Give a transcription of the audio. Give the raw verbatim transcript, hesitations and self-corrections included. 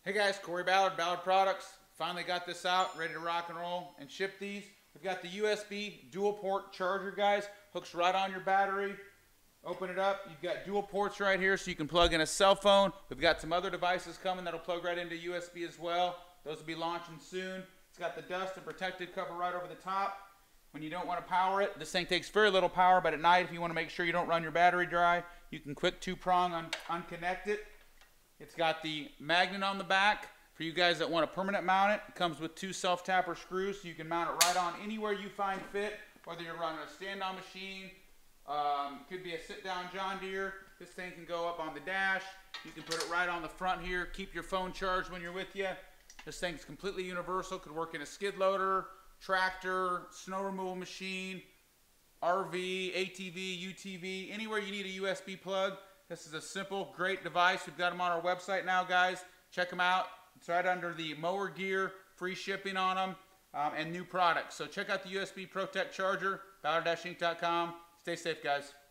Hey guys, Corey Ballard, Ballard Products. Finally got this out, ready to rock and roll and ship these. We've got the U S B dual port charger, guys. Hooks right on your battery. Open it up. You've got dual ports right here so you can plug in a cell phone. We've got some other devices coming that'll plug right into U S B as well. Those will be launching soon. It's got the dust and protected cover right over the top. When you don't want to power it, this thing takes very little power, but at night if you want to make sure you don't run your battery dry, you can quick two-prong un unconnect it. It's got the magnet on the back for you guys that want to permanent mount it. It comes with two self-tapper screws so you can mount it right on anywhere you find fit, whether you're running a stand-on machine, um, could be a sit-down John Deere. This thing can go up on the dash. You can put it right on the front here. Keep your phone charged when you're with you. This thing's completely universal. Could work in a skid loader, tractor, snow removal machine, R V, A T V, U T V, anywhere you need a U S B plug. This is a simple, great device. We've got them on our website now, guys. Check them out. It's right under the mower gear, free shipping on them, um, and new products. So check out the U S B ProTech charger, Ballard Inc dot com. Stay safe, guys.